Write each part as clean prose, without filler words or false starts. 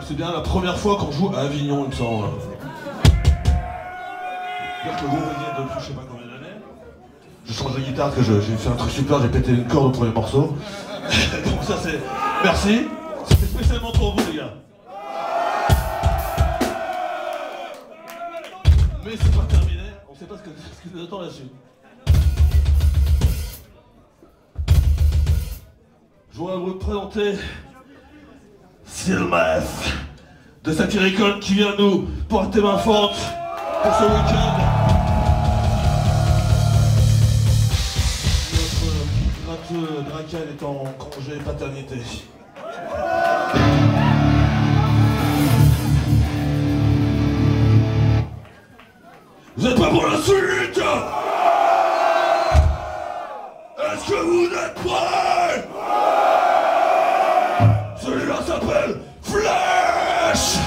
C'est bien la première fois qu'on joue à Avignon, il me semble. C'est-à-dire que le groupe vient depuis je sais pas combien d'années. Je change de guitare, que j'ai fait un truc super, j'ai pété une corde au premier morceau. Donc ça c'est... Merci. C'était spécialement pour vous les gars. Mais c'est pas terminé, on sait pas ce qui nous attend là-dessus. Je voudrais vous présenter Sylmeth de Satyricon qui vient nous porter main forte pour ce week-end. Notre gratteux Draken est en congé paternité. Vous êtes pas pour la suite? Est-ce que vous êtes prêts? Celui-là s'appelle Flash!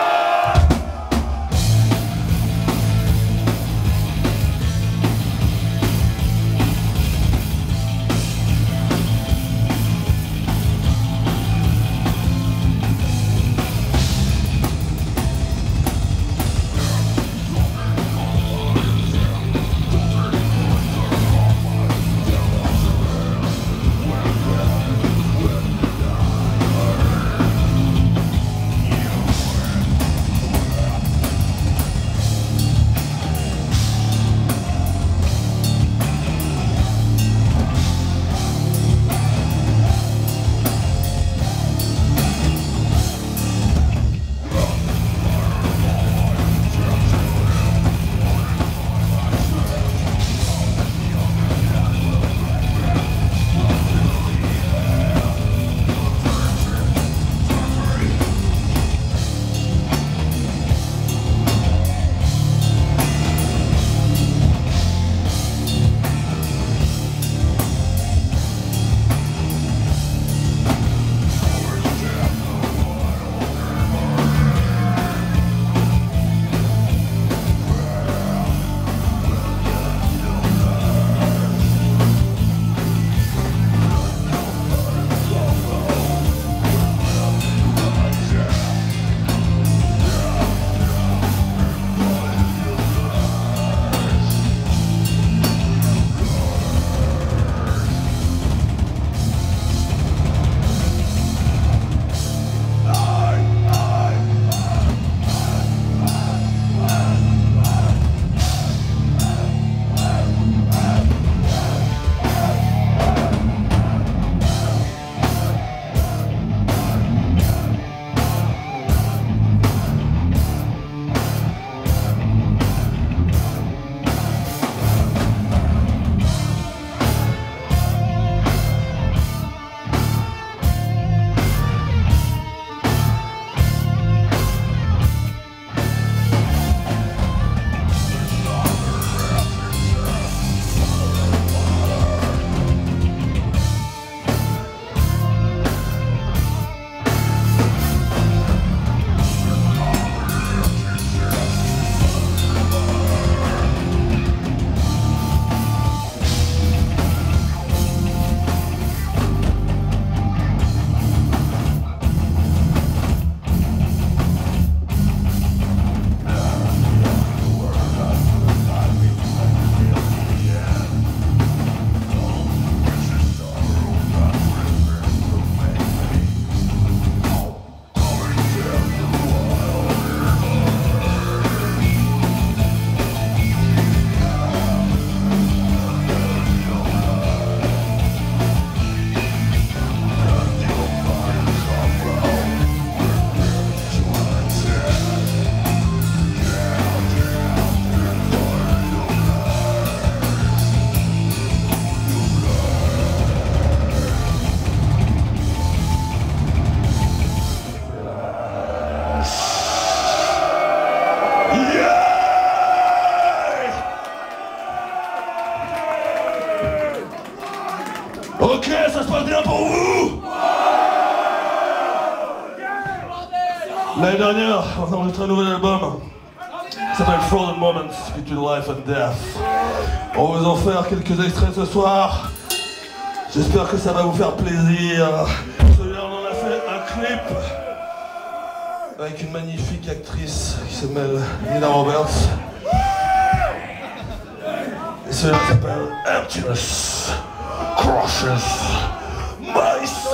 Ok, ça se passe bien pour vous? L'année dernière, on a enregistré un nouvel album. Ça s'appelle Frozen Moments Between Life and Death. On va vous en faire quelques extraits ce soir. J'espère que ça va vous faire plaisir. Celui-là, on en a fait un clip. avec une magnifique actrice qui s'appelle Nina Roberts. Et celui-là s'appelle Emptiness Crushes My Soul.